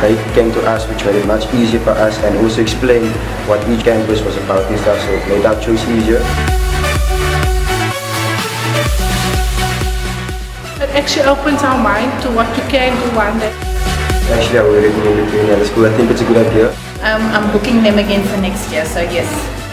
They came to us, which made it much easier for us, and also explained what each campus was about and stuff, so it made our choice easier. It actually opens our mind to what you can do one day. Actually, I would recommend it to any other school. I think it's a good idea. I'm booking them again for next year, so yes.